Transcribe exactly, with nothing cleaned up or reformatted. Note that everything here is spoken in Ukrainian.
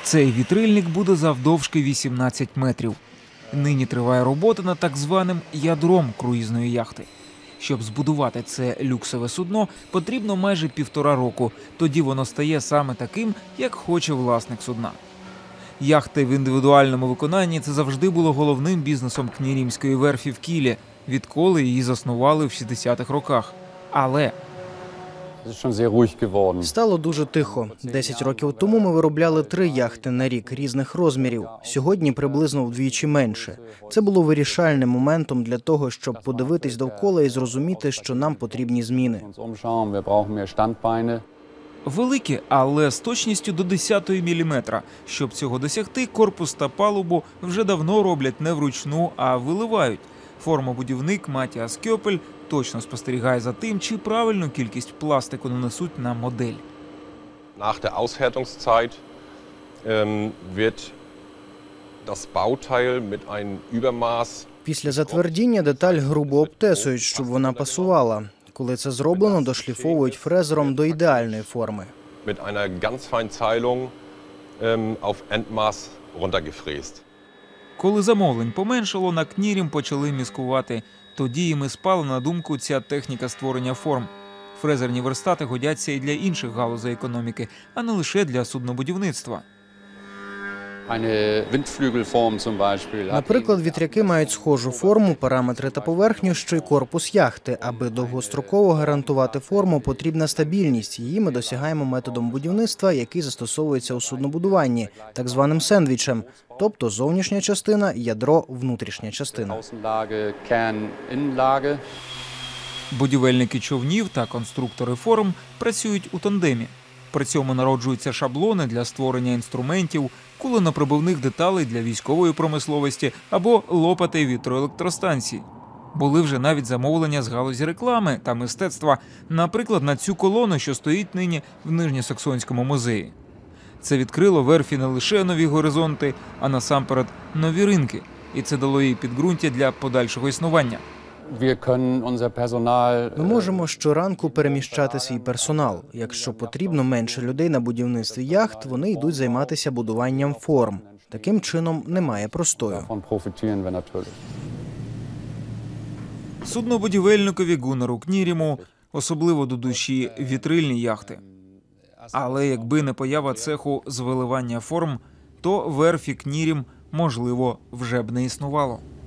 Цей вітрильник буде завдовжки вісімнадцять метрів. Нині триває робота над так званим ядром круїзної яхти. Щоб збудувати це люксове судно, потрібно майже півтора року. Тоді воно стає саме таким, як хоче власник судна. Яхти в індивідуальному виконанні – це завжди було головним бізнесом Кнірімської верфі в Кілі, відколи її заснували в шістдесятих роках. Але Стало дуже тихо. Десять років тому ми виробляли три яхти на рік різних розмірів. Сьогодні приблизно вдвічі менше. Це було вирішальним моментом для того, щоб подивитись довкола і зрозуміти, що нам потрібні зміни. великі, але з точністю до десятої міліметра. Щоб цього досягти, корпус та палубу вже давно роблять не вручну, а виливають. Формобудівник Матіас Кьопель точно спостерігає за тим, чи правильну кількість пластику нанесуть на модель. Nach der Aushärtungszeit ähm, wird das Bauteil mit einem Übermaß. Після затвердіння деталь грубо обтесують, щоб вона пасувала. Коли це зроблено, дошліфовують фрезером до ідеальної форми. Mit einer ganz feinen Zeilung ähm, auf Endmaß runtergefräst. Коли замовлень поменшало, на Кнірім почали міскувати. Тоді їм і спала на думку ця техніка створення форм. Фрезерні верстати годяться і для інших галузей економіки, а не лише для суднобудівництва. Наприклад, вітряки мають схожу форму, параметри та поверхню, що й корпус яхти. Аби довгостроково гарантувати форму, потрібна стабільність. Її ми досягаємо методом будівництва, який застосовується у суднобудуванні, так званим сендвічем. Тобто зовнішня частина – ядро, внутрішня частина. Будівельники човнів та конструктори форм працюють у тандемі. При цьому народжуються шаблони для створення інструментів, куленопробивних деталей для військової промисловості або лопатей вітроелектростанцій. Були вже навіть замовлення з галузі реклами та мистецтва, наприклад, на цю колону, що стоїть нині в Нижньосаксонському музеї. Це відкрило верфі не лише нові горизонти, а насамперед нові ринки. І це дало їй підґрунтя для подальшого існування. Ми можемо щоранку переміщати свій персонал. Якщо потрібно менше людей на будівництві яхт, вони йдуть займатися будуванням форм. Таким чином немає простою. Суднобудівельникові Гуннару Кніріму особливо до душі вітрильні яхти. Але якби не поява цеху з виливання форм, то верфі Кнірім, можливо, вже б не існувало.